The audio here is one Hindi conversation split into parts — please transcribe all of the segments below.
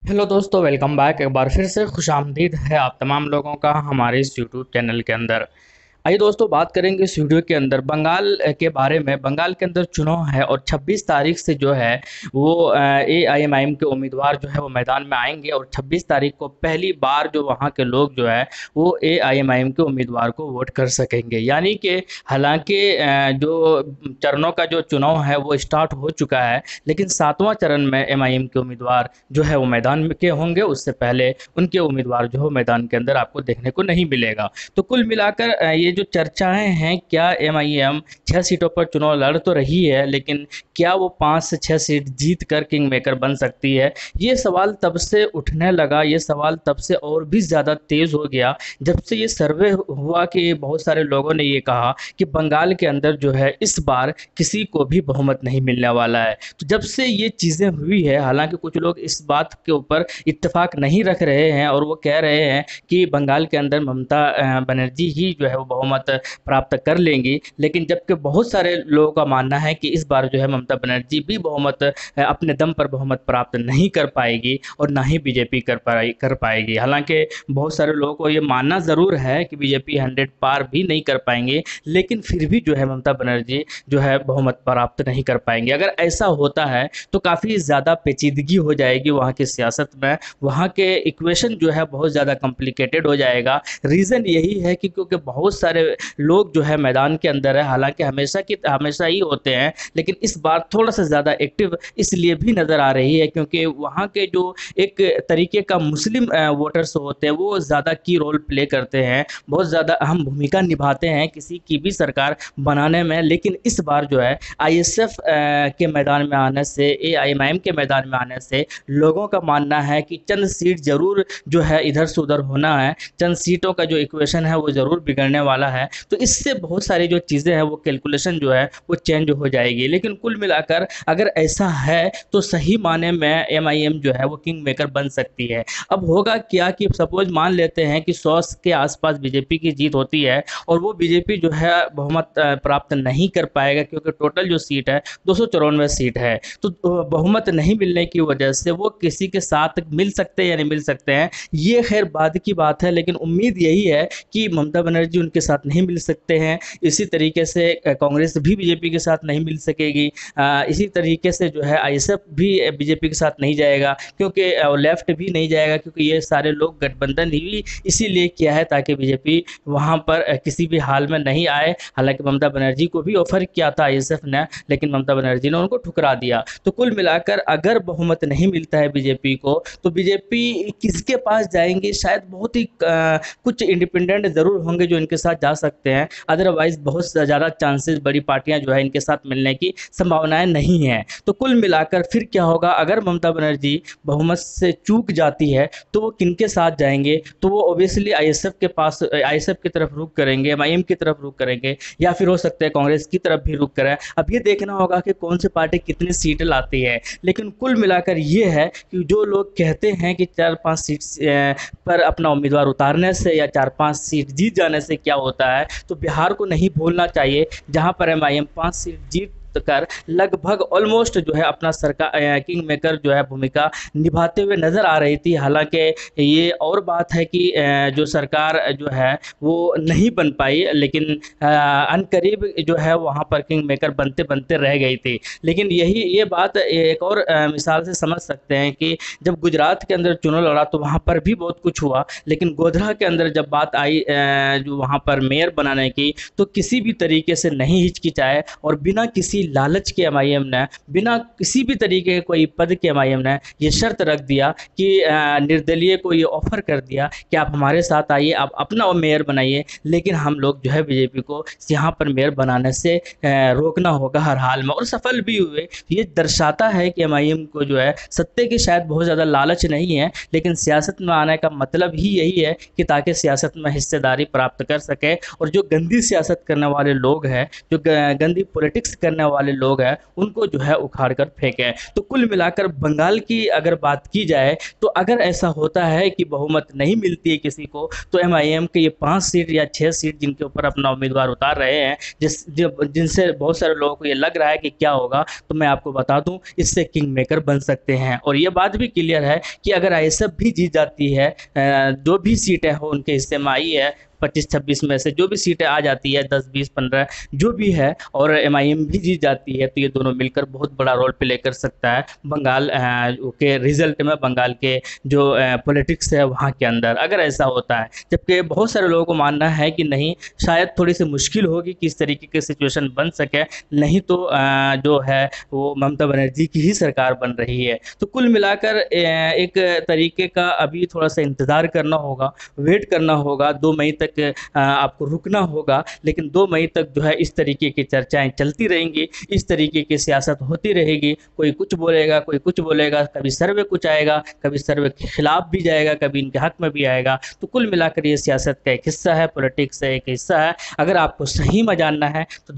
हेलो दोस्तों, वेलकम बैक। एक बार फिर से खुशामदीद है आप तमाम लोगों का हमारे इस यूट्यूब चैनल के अंदर। आइए दोस्तों, बात करेंगे इस वीडियो के अंदर बंगाल के बारे में। बंगाल के अंदर चुनाव है और 26 तारीख से जो है वो एआईएमआईएम के उम्मीदवार जो है वो मैदान में आएंगे और 26 तारीख को पहली बार जो वहाँ के लोग जो है वो एआईएमआईएम के उम्मीदवार को वोट कर सकेंगे। यानी कि हालांकि जो चरणों का जो चुनाव है वो स्टार्ट हो चुका है, लेकिन सातवां चरण में एमआईएम के उम्मीदवार जो है वो मैदान में के होंगे। उससे पहले उनके उम्मीदवार जो है मैदान के अंदर आपको देखने को नहीं मिलेगा। तो कुल मिलाकर ये जो चर्चाएं हैं, क्या एमआईएम 6 सीटों पर चुनाव लड़ तो रही है, लेकिन क्या वो 5 से 6 सीट जीत कर किंग मेकर बन सकती है? ये सवाल तब से उठने लगा, ये सवाल तब से और भी ज़्यादा तेज़ हो गया जब से ये सर्वे हुआ कि बहुत सारे लोगों ने ये कहा कि बंगाल के अंदर जो है इस बार किसी को भी बहुमत नहीं मिलने वाला है। तो जब से ये चीज़ें हुई है, हालांकि कुछ लोग इस बात के ऊपर इत्तेफाक नहीं रख रहे हैं और वो कह रहे हैं कि बंगाल के अंदर ममता बनर्जी ही जो है वो बहुमत प्राप्त कर लेंगी, लेकिन जबकि बहुत सारे लोगों का मानना है कि इस बार जो है ममता बनर्जी भी बहुमत अपने दम पर बहुमत प्राप्त नहीं कर पाएगी और ना ही बीजेपी कर पाएगी। हालांकि बहुत सारे लोगों को ये मानना ज़रूर है कि बीजेपी 100 पार भी नहीं कर पाएंगे, लेकिन फिर भी जो है ममता बनर्जी जो है बहुमत प्राप्त नहीं कर पाएंगे। अगर ऐसा होता है तो काफ़ी ज़्यादा पेचीदगी हो जाएगी वहाँ की सियासत में, वहाँ के इक्वेशन जो है बहुत ज़्यादा कॉम्प्लिकेटेड हो जाएगा। रीज़न यही है कि क्योंकि बहुत सारे लोग जो है मैदान के अंदर है, हालांकि हमेशा ही होते हैं, लेकिन इस बार थोड़ा सा ज़्यादा एक्टिव इसलिए भी नज़र आ रही है क्योंकि वहाँ के जो एक तरीके का मुस्लिम वोटर्स होते हैं वो ज़्यादा की रोल प्ले करते हैं, बहुत ज़्यादा अहम भूमिका निभाते हैं किसी की भी सरकार बनाने में। लेकिन इस बार जो है आईएसएफ के मैदान में आने से, एआईएमआईएम के मैदान में आने से लोगों का मानना है कि चंद सीट ज़रूर जो है इधर से उधर होना है, चंद सीटों का जो इक्वेशन है वो ज़रूर बिगड़ने वाला है। तो इससे बहुत सारी जो चीज़ें हैं वो कैलकुलेशन जो है वो चेंज हो जाएगी। लेकिन कुल मिलाकर अगर ऐसा है तो सही माने में एमआईएम जो है वो किंग मेकर बन सकती है। अब होगा क्या कि सपोज मान लेते हैं कि 100 के आसपास बीजेपी की जीत होती है और वो बीजेपी जो है बहुमत प्राप्त नहीं कर पाएगा क्योंकि टोटल जो सीट है 294 सीट है। तो बहुमत नहीं मिलने की वजह से वो किसी के साथ मिल सकते हैं या नहीं मिल सकते हैं, ये खैर बाद की बात है। लेकिन उम्मीद यही है कि ममता बनर्जी उनके साथ नहीं मिल सकते हैं, इसी तरीके से कांग्रेस भी बीजेपी के साथ नहीं मिल सकेगी, इसी तरीके से जो है आईएसएफ भी बीजेपी के साथ नहीं जाएगा, क्योंकि लेफ्ट भी नहीं जाएगा, क्योंकि ये सारे लोग गठबंधन ही इसीलिए किया है ताकि बीजेपी वहाँ पर किसी भी हाल में नहीं आए। हालांकि ममता बनर्जी को भी ऑफर किया था आईएसएफ ने, लेकिन ममता बनर्जी ने उनको ठुकरा दिया। तो कुल मिलाकर अगर बहुमत नहीं मिलता है बीजेपी को तो बीजेपी किसके पास जाएंगे? शायद बहुत ही कुछ इंडिपेंडेंट ज़रूर होंगे जो इनके साथ जा सकते हैं, अदरवाइज बहुत ज़्यादा चांसेस बड़ी पार्टियां जो है इनके साथ मिलने की संभावनाएं नहीं हैं। तो कुल मिलाकर फिर क्या होगा? अगर ममता बनर्जी बहुमत से चूक जाती है तो वो किनके साथ जाएंगे? तो वो ऑब्वियसली आईएसएफ के पास, आईएसएफ की तरफ रुख करेंगे, एमआईएम की तरफ रुख करेंगे, या फिर हो सकता है कांग्रेस की तरफ भी रुख करें। अब ये देखना होगा कि कौन सी पार्टी कितनी सीट लाती है। लेकिन कुल मिलाकर ये है कि जो लोग कहते हैं कि 4-5 सीट पर अपना उम्मीदवार उतारने से या 4-5 सीट जीत जाने से क्या होता है, तो बिहार को नहीं भूलना चाहिए जहां पर एमआईएम 5 सीट जीत कर लगभग ऑलमोस्ट जो है अपना सरकार किंग मेकर जो है भूमिका निभाते हुए नजर आ रही थी। हालांकि ये और बात है कि जो सरकार जो है वो नहीं बन पाई, लेकिन अनकरीब जो है वहाँ पर किंग मेकर बनते बनते रह गई थी। लेकिन ये बात एक और मिसाल से समझ सकते हैं कि जब गुजरात के अंदर चुनाव लड़ा तो वहाँ पर भी बहुत कुछ हुआ, लेकिन गोधरा के अंदर जब बात आई जो वहाँ पर मेयर बनाने की, तो किसी भी तरीके से नहीं हिचकिचाए और बिना किसी लालच के एमआईएम ने, बिना किसी भी तरीके के कोई पद के एमआईएम ने ये शर्त रख दिया कि निर्दलीय को ये ऑफर कर दिया कि आप हमारे साथ आइए, आप अपना मेयर बनाइए, लेकिन हम लोग जो है बीजेपी को यहाँ पर मेयर बनाने से रोकना होगा हर हाल में, और सफल भी हुए। ये दर्शाता है कि एमआईएम को जो है सत्ते की शायद बहुत ज़्यादा लालच नहीं है, लेकिन सियासत में आने का मतलब ही यही है कि ताकि सियासत में हिस्सेदारी प्राप्त कर सके। और जो गंदी सियासत करने वाले लोग हैं, जो गंदी पॉलिटिक्स करने वाले लोग हैं उनको जो है उखाड़ कर फेंकें। तो कुल मिलाकर बंगाल की अगर बात की जाए तो अगर ऐसा होता है कि बहुमत नहीं मिलती है किसी को, तो एमआईएम के ये 5 सीट या 6 सीट जिनके ऊपर अपना उम्मीदवार उतार रहे हैं, जिनसे बहुत सारे लोगों को ये लग रहा है कि क्या होगा, तो मैं आपको बता दूं इससे किंग मेकर बन सकते हैं। और ये बात भी क्लियर है कि अगर आईएसएफ भी जीत जाती है, जो भी सीटें हो उनके हिस्से में आई है 25-26 में से जो भी सीटें आ जाती है 10-20-15 जो भी है, और एमआईएम भी जीत जाती है, तो ये दोनों मिलकर बहुत बड़ा रोल प्ले कर सकता है बंगाल के रिजल्ट में, बंगाल के जो पॉलिटिक्स है वहाँ के अंदर, अगर ऐसा होता है। जबकि बहुत सारे लोगों को मानना है कि नहीं, शायद थोड़ी सी मुश्किल होगी कि इस तरीके की सिचुएशन बन सके, नहीं तो जो है वो ममता बनर्जी की ही सरकार बन रही है। तो कुल मिलाकर एक तरीके का अभी थोड़ा सा इंतज़ार करना होगा, वेट करना होगा, 2 मई तक आपको रुकना होगा। लेकिन 2 मई तक जो है इस तरीके की चर्चाएं चलती रहेंगी, इस तरीके की सियासत होती रहेगी। कोई कुछ बोलेगा, कोई कुछ बोलेगा, कभी सर्वे कुछ आएगा, कभी सर्वे के खिलाफ भी जाएगा, कभी इनके हक में भी आएगा। तो कुल मिलाकर ये सियासत का एक हिस्सा है, पॉलिटिक्स का एक हिस्सा है। अगर आपको सही में जानना है तो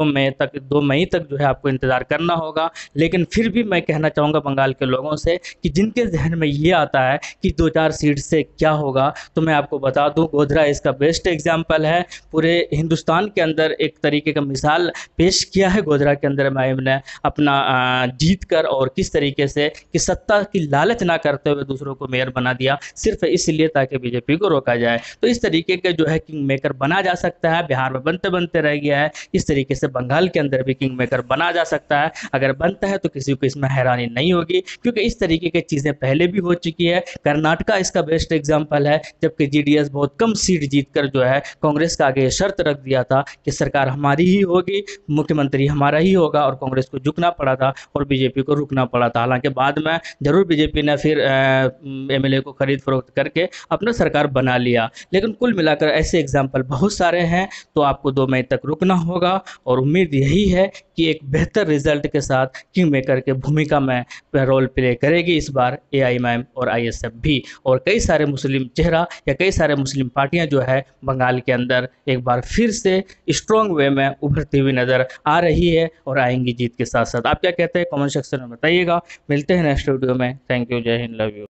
2 मई तक जो है आपको इंतज़ार करना होगा। लेकिन फिर भी मैं कहना चाहूँगा बंगाल के लोगों से कि जिनके जहन में ये आता है कि 2-4 सीट से क्या होगा, तो मैं आपको बता दूं गोधरा इसका बेस्ट एग्जाम्पल है। पूरे हिंदुस्तान के अंदर एक तरीके का मिसाल पेश किया है गोधरा के अंदर एमआईएम ने अपना जीत कर, और किस तरीके से कि सत्ता की लालच ना करते हुए दूसरों को मेयर बना दिया, सिर्फ इसलिए ताकि बीजेपी को रोका जाए। तो इस तरीके के जो है किंग मेकर बना जा सकता है। बिहार में बनते बनते रह गया है, इस तरीके से बंगाल के अंदर भी किंग मेकर बना जा सकता है। अगर बनता है तो किसी को इसमें हैरानी नहीं होगी, क्योंकि इस तरीके की चीज़ें पहले भी हो चुकी है। कर्नाटका इसका बेस्ट एग्जाम्पल है, जबकि जीडीएस बहुत कम सीट जीतकर जो है कांग्रेस का आगे शर्त रख दिया था कि सरकार हमारी ही होगी, मुख्यमंत्री हमारा ही होगा, और कांग्रेस को झुकना पड़ा था और बीजेपी को रुकना पड़ा था। हालांकि बाद में जरूर बीजेपी ने फिर एमएलए को खरीद फरोख्त करके अपना सरकार बना लिया। लेकिन कुल मिलाकर ऐसे एग्जाम्पल बहुत सारे हैं। तो आपको 2 मई तक रुकना होगा, और उम्मीद यही है कि एक बेहतर रिजल्ट के साथ किंग मेकर के भूमिका में रोल प्ले करेगी इस बार एआईएमआईएम और आईएसएफ भी, और कई सारे मुस्लिम चेहरा या कई सारे मुस्लिम पार्टियां जो है बंगाल के अंदर एक बार फिर से स्ट्रॉन्ग वे में उभरती हुई नज़र आ रही है, और आएंगी जीत के साथ साथ। आप क्या कहते हैं कमेंट सेक्शन में बताइएगा। मिलते हैं नेक्स्ट वीडियो में। थैंक यू, जय हिंद, लव यू।